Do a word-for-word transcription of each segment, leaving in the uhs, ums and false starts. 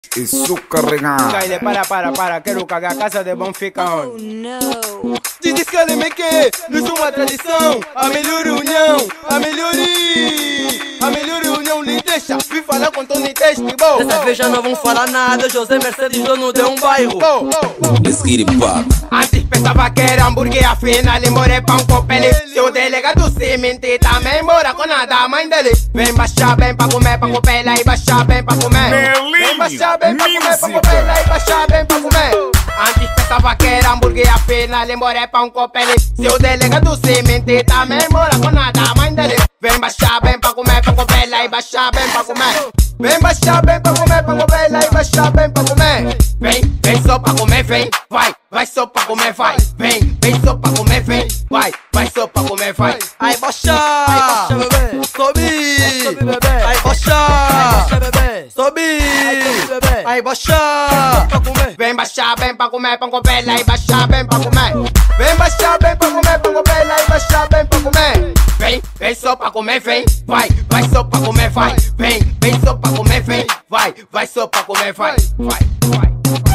Isso carregado. Caile, para, para, para, quero cagar a casa de bom fica Oh onde? no. Te diz que ele me quer, nós somos uma tradição. A melhor união, a melhor A melhor união lhe deixa. Vim falar com Tony Teste, bom. Dessa vez já não vão falar nada. José Mercedes, dono de um bairro. Bom, bom, bom. Let's get it pop. Antes pensava que era hambúrguer, afinal embora pão com pele. Seu delegado se mentir também mora com nada a mãe dele. Vem baixar bem pra comer, pra comer lá e baixar bem pra comer. Vem baixar bem pra comer, pra comer lá e baixar bem pra comer. Antes pensava que era hambúrguer, afinal embora pão com pele. Seu delegado se mentir também mora com nada a mãe dele. Vem baixar bem pra comer, pra comer lá e baixar bem pra comer. Vem baixar bem pra comer, pra comer lá e baixar bem pra comer. Vem, vem só pra comer, vem, vai, vai só pra comer, vai. Vem, vem só pra comer, vem, vai, vai só pra comer, vai. Ai, baixa, ai, baixa, bebê, sobe, sobe, bebê, ai, baixa, baixa, bebê, sobe, bebê, ai, baixa, pra comer. Vem baixar bem pra comer, pra comer lá e baixar bem pra comer. Vem baixar bem pra comer, pra comer lá e baixar bem pra comer. Vem, vem só pra comer, vem, vai, vai só pra comer, vai. Vem, vem só pra comer, vem, vai, vai só pra comer, vai, vai, vai.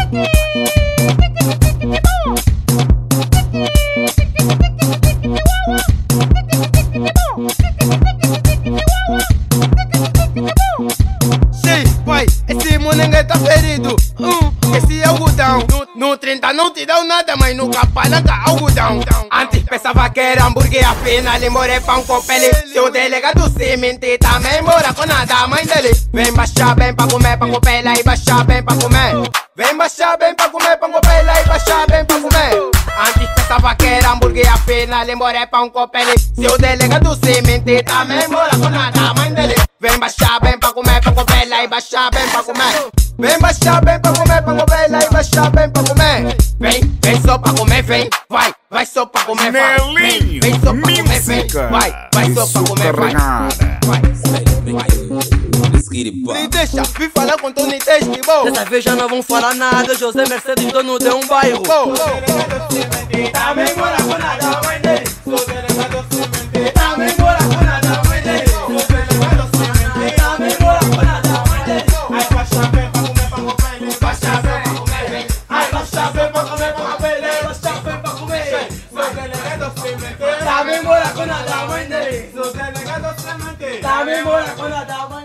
Sim, vai, esse monengue tá ferido. Hum, esse algodão no, no trinta não te dão nada, mas no capalanca algodão. Antes pensava que era hambúrguer, afinal embora pão com pele. Seu delegado se mentir também mora com nada a mãe dele. Vem baixar bem pra comer, pra comer lá e baixar bem pra comer. Vem baixar bem pra comer, pra comer lá e baixar bem pra comer. Antes pensava que era hambúrguer, afinal embora pão com pele. Seu delegado se mentir também mora com nada a mãe dele. Vem baixar bem pra comer, pra comer lá e baixar bem pra comer. Vem baixar bem pra comer, pra comer lá e baixar bem pra comer. Vem, vem só pra comer, vem, vai, vai só pra comer, vai. Vem, vem só pra comer, vem, vai, vai só pra comer, vai. Vai. Let's get it pop. Me deixa, vim falar com Tony Teste, bom. Dessa vez já não vão falar nada. José Mercedes, dono de um bairro. Bom, também mora com nada a mãe dele. Sou delegado se mentir, também mora com nada a mãe dele. Sou delegado se mentir, também mora com nada a mãe dele. Ai, baixa bem pra comer, pra comer, baixa bem pra comer, vem. Ai, baixa bem pra comer, pra comer, baixa bem pra comer. Sou delegado se mentir, também mora com nada a mãe dele. Sou delegado se mentir, também mora com nada a mãe dele.